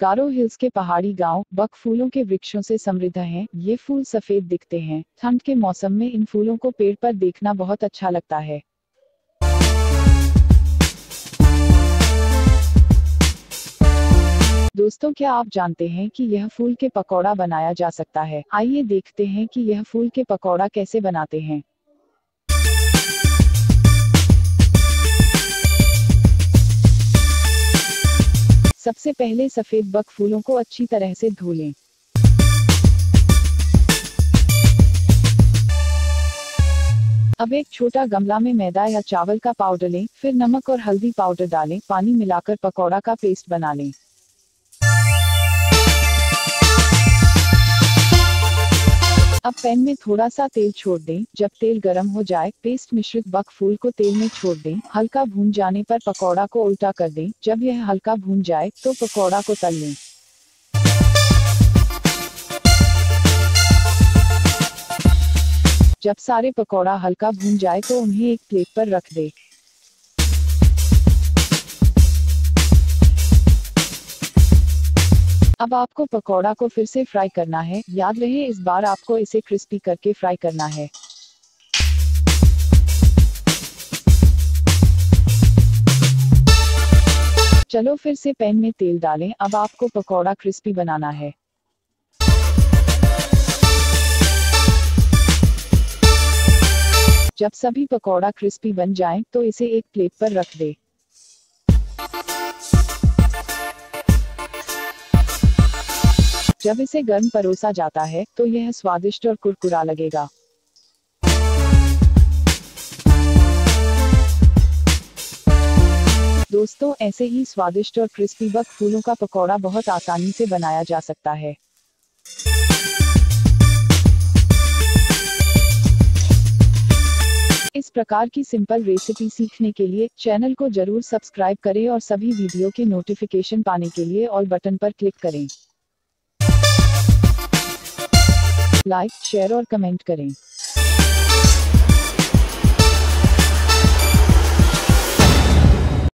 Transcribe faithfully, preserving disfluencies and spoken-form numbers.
गारो hills के पहाड़ी गांव बक फूलों के वृक्षों से समृद्ध हैं। ये फूल सफेद दिखते हैं। ठंड के मौसम में इन फूलों को पेड़ पर देखना बहुत अच्छा लगता है। दोस्तों, क्या आप जानते हैं कि यह फूल के पकौड़ा बनाया जा सकता है? आइए देखते हैं कि यह फूल के पकौड़ा कैसे बनाते हैं। सबसे पहले सफेद बक फूलों को अच्छी तरह से धो लें। अब एक छोटा गमला में मैदा या चावल का पाउडर लें, फिर नमक और हल्दी पाउडर डालें, पानी मिलाकर पकौड़ा का पेस्ट बना लें। अब पैन में थोड़ा सा तेल छोड़ दें। जब तेल गर्म हो जाए, पेस्ट मिश्रित बक फूल को तेल में छोड़ दें। हल्का भून जाने पर पकौड़ा को उल्टा कर दें। जब यह हल्का भून जाए तो पकौड़ा को तल लें। जब सारे पकौड़ा हल्का भून जाए तो उन्हें एक प्लेट पर रख दें। अब आपको पकौड़ा को फिर से फ्राई करना है। याद रहे, इस बार आपको इसे क्रिस्पी करके फ्राई करना है। चलो फिर से पैन में तेल डालें। अब आपको पकौड़ा क्रिस्पी बनाना है। जब सभी पकौड़ा क्रिस्पी बन जाएं, तो इसे एक प्लेट पर रख दें। जब इसे गर्म परोसा जाता है तो यह स्वादिष्ट और कुरकुरा लगेगा। दोस्तों, ऐसे ही स्वादिष्ट और क्रिस्पी बक फूलों का पकौड़ा बहुत आसानी से बनाया जा सकता है। इस प्रकार की सिंपल रेसिपी सीखने के लिए चैनल को जरूर सब्सक्राइब करें और सभी वीडियो के नोटिफिकेशन पाने के लिए ऑल बटन पर क्लिक करें। लाइक, शेयर और कमेंट करें।